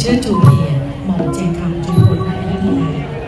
เชิดชูเกียรติหม่อมเจียงคำจุฬาภรณ์อยุธยา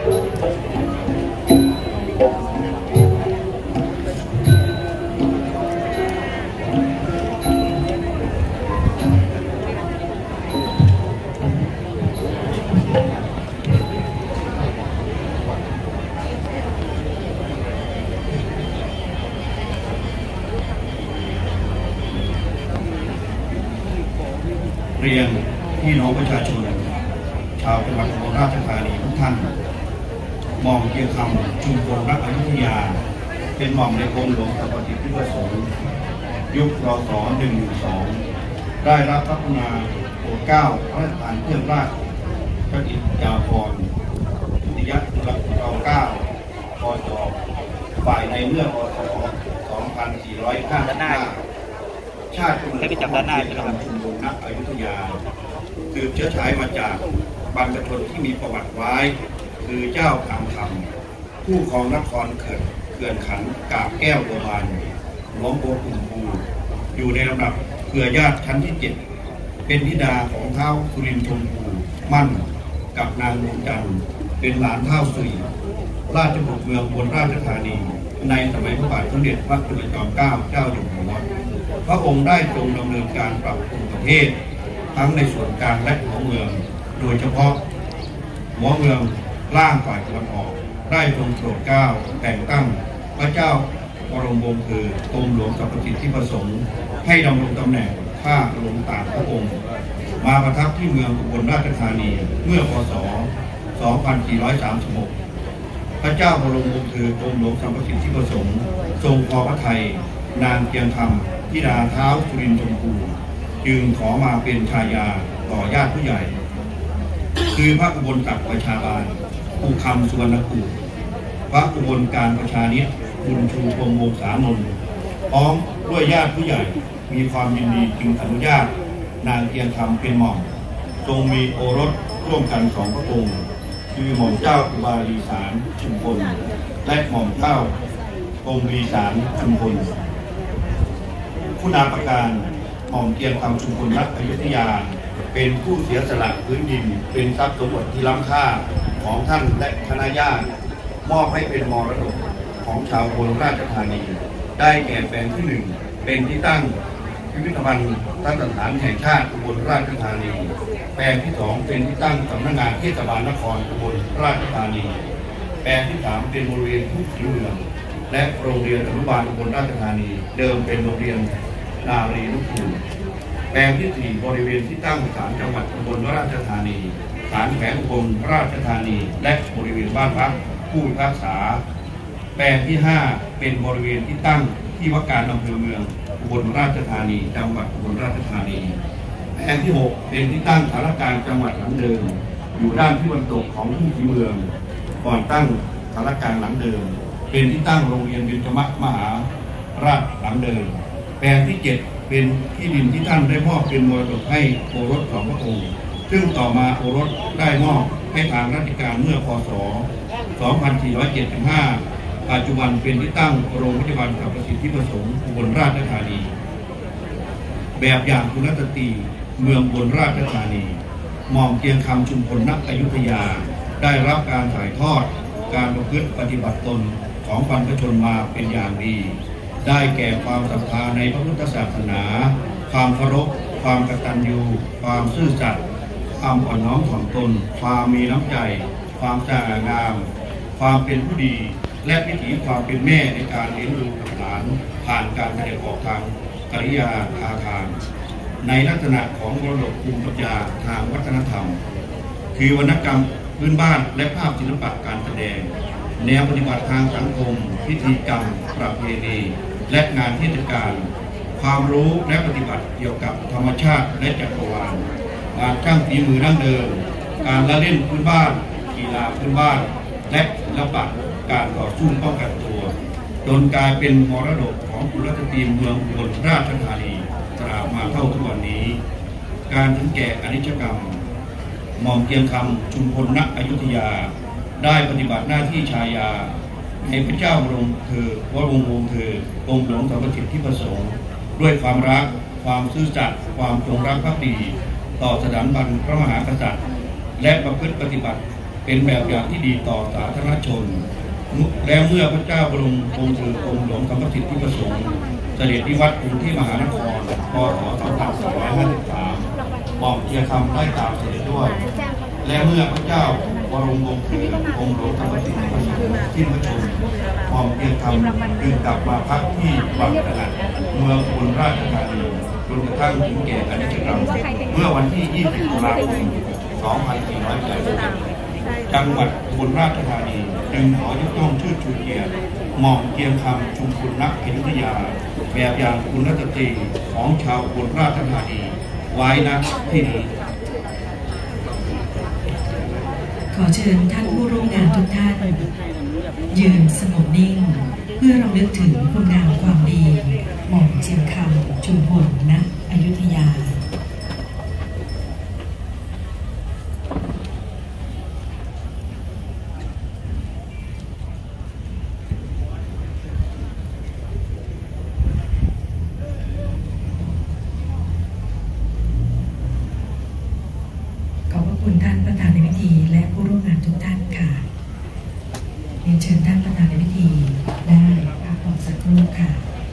เรียนพี่น้องประชาชนชาวจังหวัดอุบลราชธานีทุกท่านหม่อมเกียรติคำชุมพลรักอยุธยาเป็นหม่อมในกรมหลวงสัปดิษฐ์ที่ประสงค์ยุครศ.112ได้รับพระกรุณาโปรดเกล้าพระราชทานเครื่องราชอิสริยาภรณ์ทุติยจุลร.9 กจ.ฝ่ายในเมื่อพ.ศ. 2455ชาติกำเนิดของหม่อมเกียรติคำชุมพลรักอยุธยาสืบเชื้อสายมาจากบรรพชนที่มีประวัติไว้คือเจ้าทางธรรมผู้ครองนครเขื่อนขันกาบแก้วโบราณหลวงโบกุ่มภูอยู่ในลำดับเครือญาติชั้นที่7เป็นธิดาของเท้าสุรินทร์ชมพูมั่นกับนางดวงจันทร์เป็นหลานเท้าสุริราชบุตรเมืองอุบลราชธานีในสมัยพระบาทสมเด็จพระจุลจอมเกล้าเจ้าอยู่หัวพระองค์ได้ทรงดำเนินการปรับปรุงประเทศทั้งในส่วนกลางและหัวเมืองโดยเฉพาะหัวเมืองล่างฝ่ายตะวันออกได้ทรงโปรดเกล้าแต่งตั้งพระเจ้าบรมวงศ์คือกรมหลวงสัปดิษฐ์ที่ประสงค์ให้ดำรงตำแหน่งข้าหลวงตากพระองค์มาประทับที่เมืองอุบลราชธานีเมื่อพ.ศ. 2436พระเจ้าบรมวงศ์คือกรมหลวงสัปดิษฐ์ที่ประสงค์ทรงพอพระทัยนางเกียงคำธิดาเท้าสุรินทร์ชมพูจึงขอมาเป็นชายาต่อญาติผู้ใหญ่คือพระอุบลศักดิ์ประชาบาลภูคำสุวรรณกูพระอุบลการประชานิตบุญชูพรหมวงศานนท์พร้อมด้วยญาติผู้ใหญ่มีความยินดีจึงอนุญาตนางเกียงคำเป็นหม่อมทรงมีโอรสร่วมกัน2 พระองค์คือหม่อมเจ้าอุบาลีสารชุมพลและหม่อมเจ้าองค์ลีสารชุมพลผู้นาประการหม่อมเกียรติคำชุมพลรักอยุธยาเป็นผู้เสียสละพื้นดินเป็นทรัพย์สมบัติที่ล้ำค่าของท่านและคณะญาติมอบให้เป็นมรดกของชาวอุบลราชธานีได้แก่แปลงที่1เป็นที่ตั้งพิพิธภัณฑ์สถานแห่งชาติอุบลราชธานีแปลงที่2เป็นที่ตั้งสำนักงานเทศบาลนครอุบลราชธานีแปลงที่3เป็นบริเวณทุ่งศรีเมืองและโรงเรียนอนุบาลอุบลราชธานีเดิมเป็นโรงเรียนนารีนุกูลแปลงที่4บริเวณที่ตั้งศาลจังหวัดอุบลราชธานีศาลแขวงอุบลราชธานีและบริเวณบ้านพักผู้พิพากษาแปลงที่5เป็นบริเวณที่ตั้งที่ว่าการอำเภอเมืองอุบลราชธานีจังหวัดอุบลราชธานีแปลงที่6เป็นที่ตั้งสารกลางจังหวัดหลังเดิมอยู่ด้านที่ตะวันตกของทุ่งศรีเมืองก่อนตั้งสารกลางหลังเดิมเป็นที่ตั้งโรงเรียนเบญจมหาราชหลังเดิมแปลงที่7เป็นที่ดินที่ท่านได้มอบเป็นมรดกให้โอรส2 พระองค์ซึ่งต่อมาโอรสได้มอบให้ทางราชการเมื่อพ.ศ. 2475ปัจจุบันเป็นที่ตั้งโรงพยาบาลสัปดิษฐ์ที่ประสงค์อุบลราชธานีแบบอย่างคุณสตรีเมืองอุบลราชธานีหม่อมเกียรติคำชุมพลรักอยุธยาได้รับการถ่ายทอดการประพฤติปฏิบัติตนของบรรพชนมาเป็นอย่างดีได้แก่ความศรัทธาในพระพุทธศาสนาความเคารพความกตัญญูความซื่อสัตย์ความอ่อนน้อมถ่อมตนความมีน้ำใจความสง่างามความเป็นผู้ดีและวิถีความเป็นแม่ในการเลี้ยงดูหลานผ่านการแสดงออกทางกิริยาท่าทางในลักษณะของมรดกภูมิปัญญาทางวัฒนธรรมคือวรรณกรรมพื้นบ้านและภาพศิลปะการแสดงแนวปฏิบัติทางสังคมพิธีกรรมประเพณีและงานเทศกาลความรู้และปฏิบัติเกี่ยวกับธรรมชาติและจักรวาลการช่างฝีมือดั้งเดิมการละเล่นพื้นบ้านกีฬาพื้นบ้านและศิลปะการต่อสู้ป้องกันตัวจนกลายเป็นมรดกของกุลสตรีเมืองอุบลราชธานีตราบมาเท่าทุกวันนี้การถึงแก่อนิจกรรมหม่อมเกียรติคำชุมพลรักอยุธยาได้ปฏิบัติหน้าที่ชายาให้พระเจ้าบรมวงศ์เธอกรมหลวงสัปดิษฐ์ที่ประสงค์ด้วยความรักความซื่อสัตย์ความจงรักภักดีตต่อสถาบันพระมหากษัตริย์และประพฤติปฏิบัติเป็นแบบอย่างที่ดีต่อสาธารณชนและเมื่อพระเจ้าบรมวงศ์คือกรมหลวงธรรมสิทธิประสงค์เสด็จนิวัตรกรุงเทพมหานครพ.ศ. 2453หม่อมเจียคำได้ตามเสด็จด้วยและเมื่อพระเจ้าบรมวงศ์คือกรมหลวงธรรมสิทธิประสงค์สิ้นพระชนม์หม่อมเจียคำจึงกลับมาพักที่วังตะนัดเมืองอุบลราชธานีจนกระทั่งถึงแก่อนิจกรรมเมื่อวันที่ 20 ตุลาคม 2480 จังหวัดอุบลราชธานีจึงขอยกย่องเชิดชูเกียรติหม่อมเจียงคำชุมพลณ อยุธยาแบบอย่างคุณสตรีของชาวอุบลราชธานีไว้ณที่นี้ขอเชิญท่านผู้ร่วมงานทุกท่านยืนสงบนิ่งเพื่อรำลึกถึงคุณงามความดีหม่อมเจียงคำชุมพลณ อยุธยาคุณท่านประธานในพิธีและผู้ร่วมงานทุกท่านค่ะเรียนเชิญท่านประธานในพิธีได้พักผ่อนสักครู่ค่ะ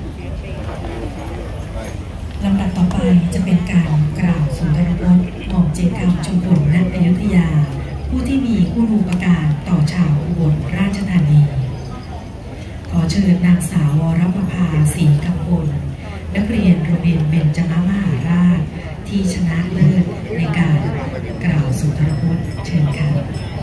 ลำดับต่อไปจะเป็นการกล่าวสุนทรพจน์หม่อมเจียงคำชุมพลณ อยุธยาผู้ที่มีคุณูปการต่อชาวอุบลราชธานีขอเชิญนางสาววรประภาศรีกำพลนักเรียนโรงเรียนเบญจมมหาราชที่ชนะเลิศในการกล่าวสุนทรพจน์เชิญค่ะ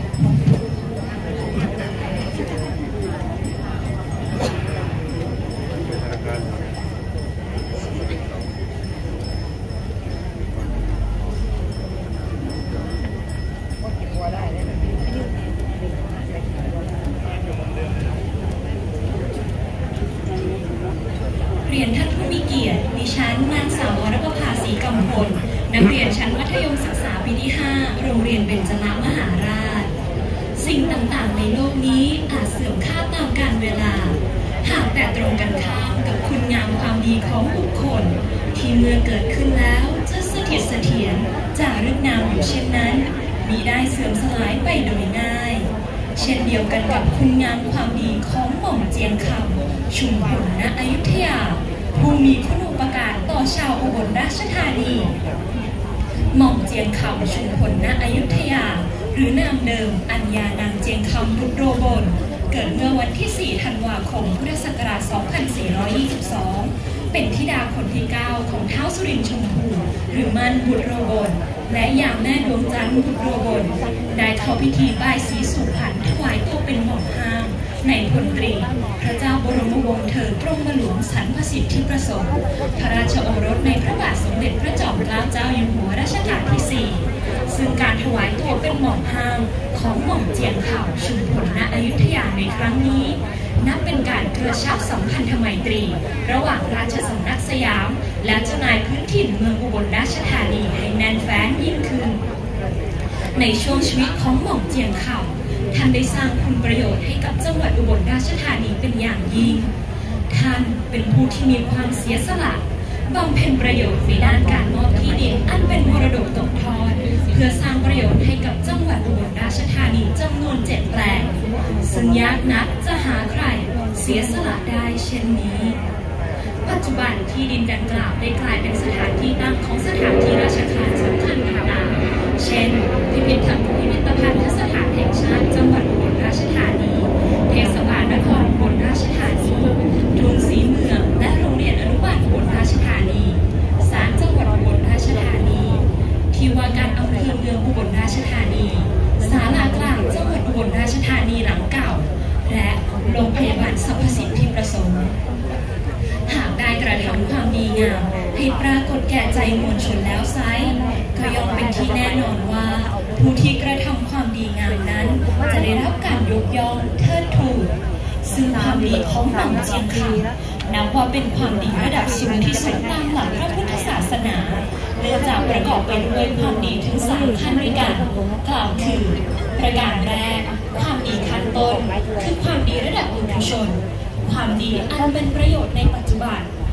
เรียนท่านผู้มีเกียรติดิฉันนางสาววรประภาศรีกำพลนักเรียนชั้นมัธยมศึกษาปีที่ 5 โรงเรียนเบญจมหาราชสิ่งต่างๆในโลกนี้อาจเสื่อมค่าตามกาลเวลาหากแต่ตรงกันข้ามกับคุณงามความดีของบุคคลที่เมื่อเกิดขึ้นแล้วจะสถิตเสถียรจารึกนามอยู่เช่นนั้นมิได้เสื่อมสลายไปโดยง่ายเช่นเดียวกันกับคุณงามความดีของหม่อมเจียงคำชุมพลณ อยุธยาผู้มีคุณูปการต่อชาวอุบลราชธานีหม่อมเจียงคำชุมพลณ อยุธยาหรือนามเดิมอัญญานางเจียงคำบุตรโรบลเกิดเมื่อวันที่ 4 ธันวาคม พุทธศักราช 2422 เป็นธิดาคนที่ 9 ของท้าวสุรินทร์ชมพูหรือมันบุตรโรบลและอย่างแม่ดวงจันทร์บุตรโรบลได้เข้าพิธีบายศรีสุพรรณถวายตัวเป็นหม่อมห้ามในพลตรีพระเจ้าบรมวงศ์เธอกรมหลวงสรรพสิทธิประสงค์พระราชโอรสในพระบาทสมเด็จพระจอมเกล้าเจ้าอยู่หัวรัชกาลที่ 4ซึ่งการถวายตัวเป็นหม่อมห้ามของหม่อมเจียงคำชุมพลณ อยุธยาในครั้งนี้นับเป็นการกระชับสัมพันธไมตรีระหว่างราชสำนักสยามและเจ้านายพื้นถิ่นเมืองอุบลราชธานีให้แน่นแฟ้นยิ่งขึ้นในช่วงชีวิตของหม่อมเจียงคำท่านได้สร้างคุณประโยชน์ให้กับจังหวัดอุบลราชธานีเป็นอย่างยิ่งท่านเป็นผู้ที่มีความเสียสละบำเพ็ญประโยชน์ในด้านการมอบที่ดินอันเป็นมรดกตกทอดเพื่อสร้างประโยชน์ให้กับจังหวัดอุบลราชธานีจำนวน 7 แปลงซึ่งยากนักจะหาใครเสียสละได้เช่นนี้ปัจจุบันที่ดินดังกล่าวได้กลายเป็นสถานที่ตั้งของสถานที่ราชการสำคัญต่างๆเช่นพิพิธภัณฑ์สถานแห่งชาติจังหวัดอุบลราชธานีเทศบาลนครอุบลราชธานีทุ่งศรีเมืองและโรงเรียนอนุบาลอุบลราชธานีศาลจังหวัดอุบลราชธานีที่ว่าการอำเภอเมืองอุบลราชธานีศาลากลางจังหวัดอุบลราชธานีหลังเก่าและโรงพยาบาลสรรพสิทธิประสงค์หากได้กระทำความดีงามให้ปรากฏแก่ใจมวลชนแล้วไซก็ย่อมเป็นที่แน่นอนว่าผู้ที่กระทำความดีงามนั้นจะได้รับการยกย่องเทิดทูนซึ่งความดีของหม่อมเจียงคำนับว่าเป็นความดีระดับสูงที่สุดตามหลักพระพุทธศาสนาเนื่องจากประกอบไปด้วยความดีถึง3ขั้นด้วยกันกล่าวคือประการแรกความดีขั้นต้นคือความดีระดับปุถุชนความดีอันเป็นประโยชน์ในปัจจุบันพ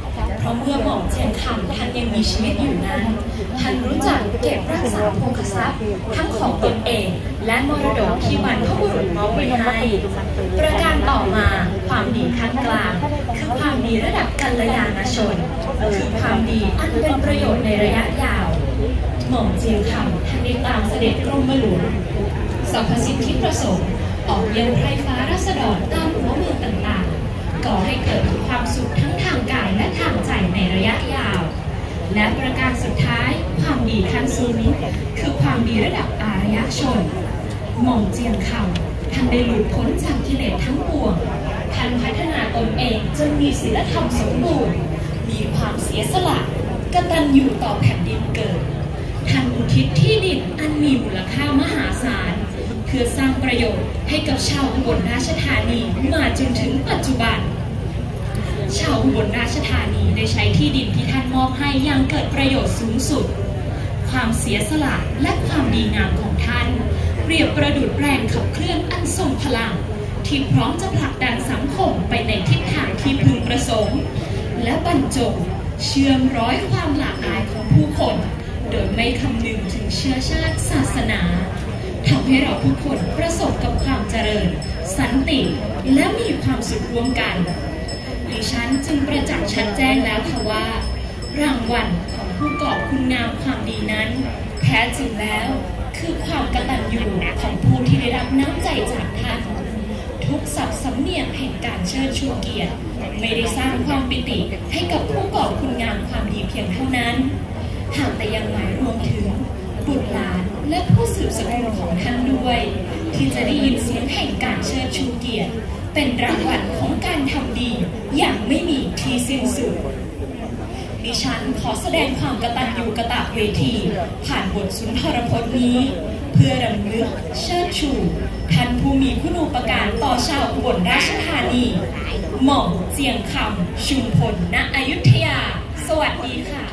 ราะเมื่อหม่อมเจียงคำท่านยังมีชีวิตอยู่นั้นท่านรู้จักเก็บรักษาโภคทรัพย์ทั้งของตนเองและมรดกที่บรรพบุรุษมอบไว้ให้ประการต่อมาความดีขั้นกลางคือความดีระดับกัลยาณชนคือความดีอันเป็นประโยชน์ในระยะยาวหม่อมเจียงคำท่านได้ตามเสด็จกรมหลวงสรรพสิทธิประสงค์ออกเยี่ยมไพร่ฟ้าราษฎรตามหัวเมืองต่างๆก่อให้เกิดความสุขทั้งทางกายและทางใจในระยะยาวและประการสุดท้ายความดีขั้นสูงคือความดีระดับอารยชนหม่อมเจียงคำท่านได้หลุดพ้นจากกิเลสทั้งปวงท่านพัฒนาตนเองจนมีศีลธรรมสมบูรณ์มีความเสียสละกตัญญูต่อแผ่นดินเกิดท่านอุทิศที่ดินอันมีมูลค่ามหาศาลเพื่อสร้างประโยชน์ให้กับชาวอุบลราชธานีมาจนถึงปัจจุบันชาวอุบลราชธานีได้ใช้ที่ดินที่ท่านมอบให้อย่างเกิดประโยชน์สูงสุดความเสียสละและความดีงามของท่านเปรียบประดุจแรงขับเคลื่อนอันทรงพลังที่พร้อมจะผลักดันสังคมไปในทิศทางที่พึงประสงค์และบรรจงเชื่อมร้อยความหลากหลายของผู้คนโดยไม่คำนึงถึงเชื้อชาติศาสนาทำให้เราทุกคนประสบกับความเจริญสันติและมีความสุขร่วมกันดิฉันจึงประจักษ์ชัดแจ้งแล้วค่ะว่ารางวัลของผู้ก่อคุณงามความดีนั้นแท้จริงแล้วคือความกตัญญูของผู้ที่ได้รับน้ำใจจากท่านทุกศัพท์สำเนียงแห่งการเชิดชูเกียรติไม่ได้สร้างความปิติให้กับผู้ก่อคุณงามความดีเพียงเท่านั้นหากแต่ยังหมายรวมถึงบุตรหลานและผู้สืบสกุลของท่านด้วยที่จะได้ยินเสียงแห่งการเชิดชูเกียรติเป็นรางวัลของการทำดีอย่างไม่มีที่สิ้นสุดดิฉันขอแสดงความกตัญญูกตเวทีผ่านบทสุนทรพจน์นี้เพื่อรำลึกเชิดชูท่านผู้มีคุณูปการต่อชาวอุบลราชธานีหม่อมเจียงคำชุมพล ณ อยุธยาสวัสดีค่ะ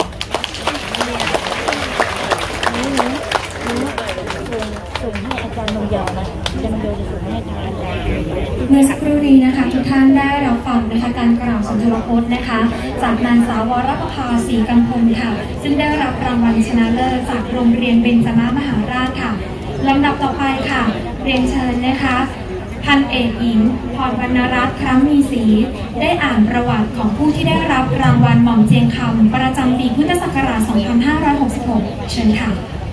ส่งให้อาจารย์นงยาวนะอาจารย์นงยาวจะส่งให้ทางอาจารย์เมื่อสักครู่นี้นะคะทุกท่านได้รับฟังนะคะการกล่าวสุนทรพจน์นะคะจากนางสาววรประภาศรีกำพลค่ะซึ่งได้รับรางวัลชนะเลิศจากโรงเรียนเบญจมมหาราชค่ะลำดับต่อไปค่ะเรียนเชิญนะคะพันเอกหญิงพรวรรณรัตน์ครั้งมีศรีได้อ่านประวัติของผู้ที่ได้รับรางวัลหม่อมเจียงคำประจำปีพุทธศักราช 2566 เชิญค่ะ